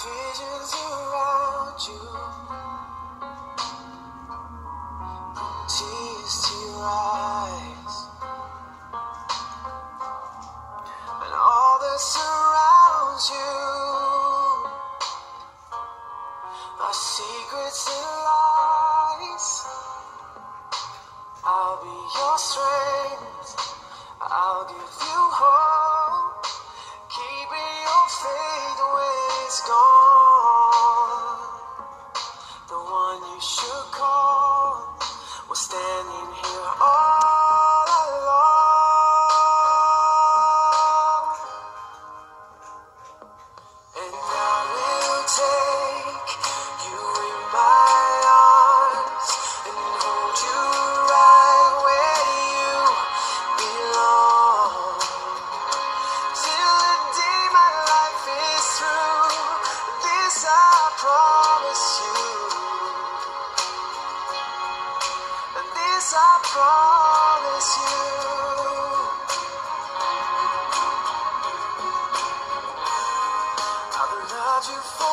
visions around you, tears to your eyes, and all that surrounds you are secrets and lies. I'll be your strength, I'll give you hope, keeping your faith when it's gone. The one you should call was standing here all alone. And I will take you in my arms and hold you right where you belong. Till the day my life is through, this I promise you, and this I promise you. I've loved you for